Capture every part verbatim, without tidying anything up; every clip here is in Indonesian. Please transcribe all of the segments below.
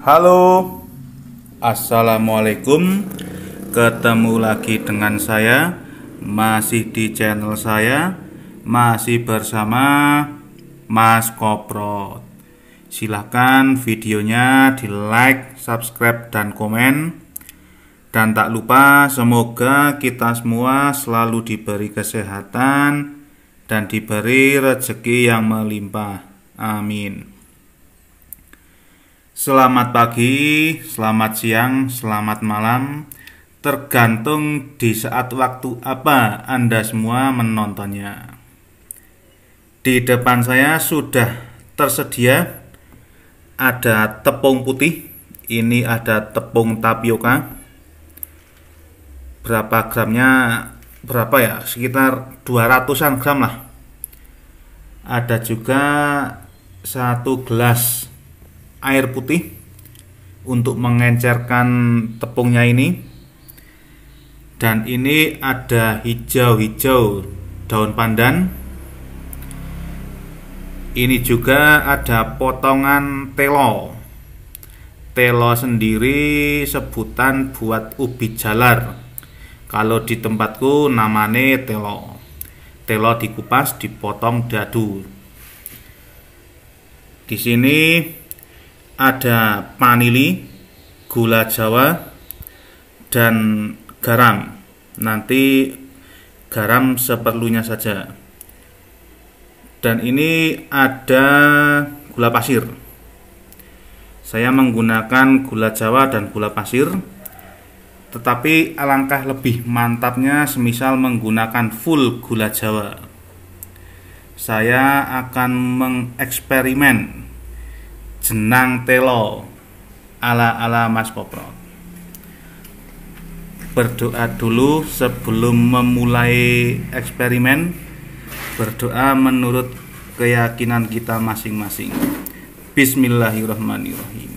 Halo, assalamualaikum. Ketemu lagi dengan saya, masih di channel saya, masih bersama Mas Koprot. Silahkan videonya di like, subscribe, dan komen. Dan tak lupa, semoga kita semua selalu diberi kesehatan dan diberi rezeki yang melimpah. Amin. Selamat pagi, selamat siang, selamat malam, tergantung di saat waktu apa Anda semua menontonnya. Di depan saya sudah tersedia ada tepung putih, ini ada tepung tapioka. Berapa gramnya? Berapa ya? Sekitar dua ratusan gram lah. Ada juga satu gelas air putih untuk mengencerkan tepungnya ini. Dan ini ada hijau-hijau daun pandan. Ini juga ada potongan telo. Telo sendiri sebutan buat ubi jalar. Kalau di tempatku namanya telo. Telo dikupas, dipotong dadu. Di sini ada vanili, gula jawa, dan garam. Nanti garam seperlunya saja. Dan ini ada gula pasir. Saya menggunakan gula jawa dan gula pasir. Tetapi alangkah lebih mantapnya semisal menggunakan full gula jawa. Saya akan mengeksperimen jenang telo ala-ala Mas Koprot. Berdoa dulu sebelum memulai eksperimen. Berdoa menurut keyakinan kita masing-masing. Bismillahirrahmanirrahim.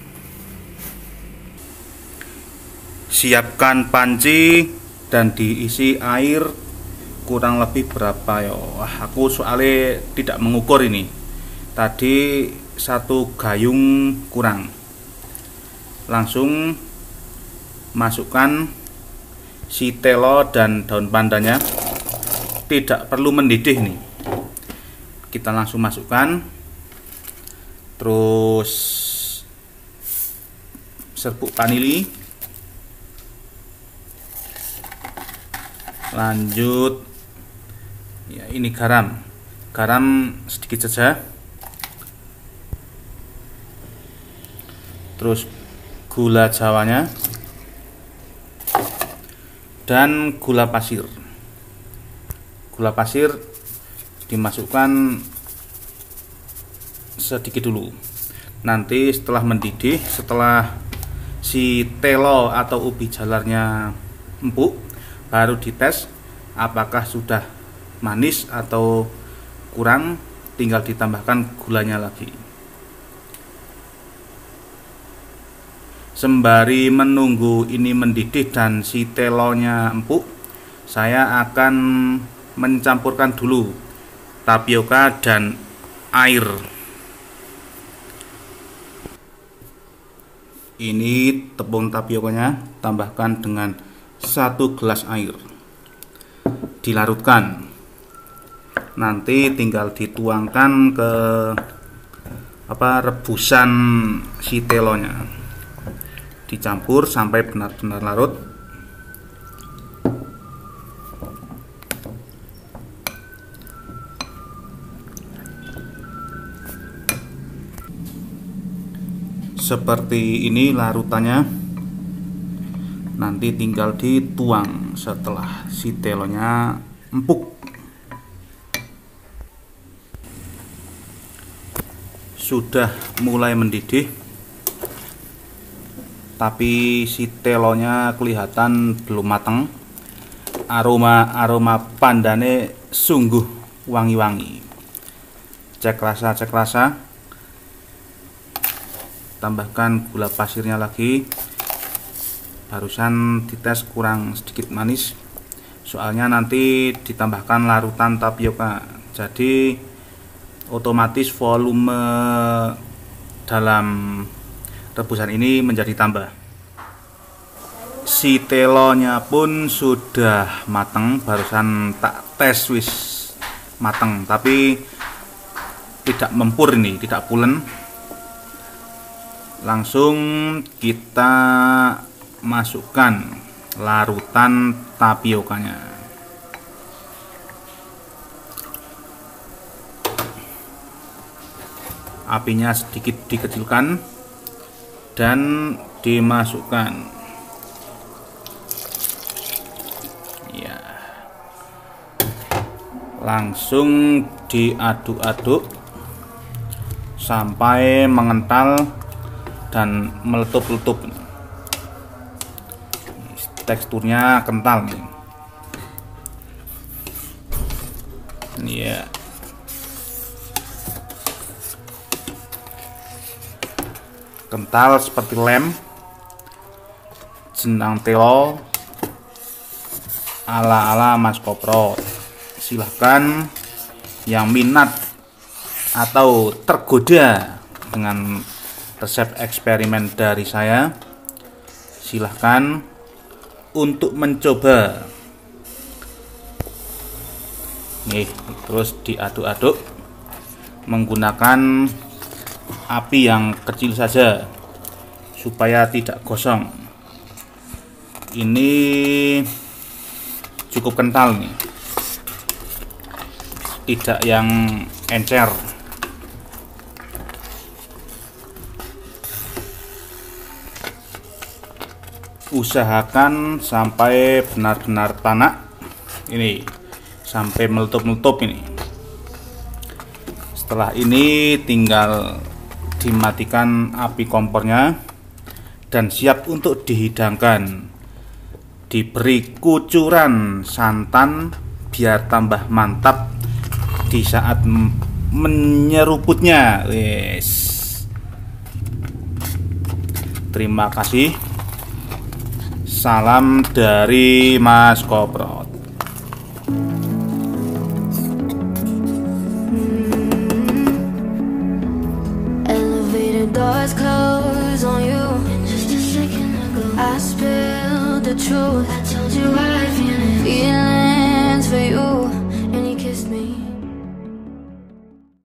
Siapkan panci dan diisi air kurang lebih berapa ya? Wah, aku soalnya tidak mengukur ini. Tadi satu gayung kurang. Langsung masukkan si telo dan daun pandannya. Tidak perlu mendidih nih. Kita langsung masukkan. Terus serbuk vanili. Lanjut ya, ini garam. Garam sedikit saja. Terus gula jawanya dan gula pasir. Gula pasir dimasukkan sedikit dulu. Nanti setelah mendidih, setelah si telo atau ubi jalarnya empuk, baru dites apakah sudah manis atau kurang, tinggal ditambahkan gulanya lagi. Sembari menunggu ini mendidih dan si telonya empuk, saya akan mencampurkan dulu tapioka dan air. Ini tepung tapiokanya, tambahkan dengan satu gelas air. Dilarutkan. Nanti tinggal dituangkan ke apa rebusan si telonya. Dicampur sampai benar-benar larut. Seperti ini larutannya. Nanti tinggal dituang setelah si telonya empuk. Sudah mulai mendidih, tapi si telonya kelihatan belum matang. Aroma-aroma pandane sungguh wangi-wangi. Cek rasa, cek rasa. Tambahkan gula pasirnya lagi. Barusan dites kurang sedikit manis. Soalnya nanti ditambahkan larutan tapioka. Jadi otomatis volume dalam rebusan ini menjadi tambah. Si telonya pun sudah mateng, barusan tak tes wis mateng, tapi tidak mempur ini, tidak pulen. Langsung kita masukkan larutan tapiokanya. Apinya sedikit dikecilkan dan dimasukkan. Ya. Langsung diaduk-aduk sampai mengental dan meletup-letup. Teksturnya kental nih. Ya. Kental seperti lem, jenang telo ala-ala Mas Koprot. Silahkan yang minat atau tergoda dengan resep eksperimen dari saya, silahkan untuk mencoba. Nih, terus diaduk-aduk menggunakan api yang kecil saja supaya tidak gosong. Ini cukup kental nih, tidak yang encer. Usahakan sampai benar-benar tanak ini, sampai meletup-meletup ini. Setelah ini tinggal dimatikan api kompornya dan siap untuk dihidangkan. Diberi kucuran santan biar tambah mantap di saat menyeruputnya. Yes. Terima kasih. Salam dari Mas Koprot. Doors close on you. Just a second ago, I spilled the truth. I told you I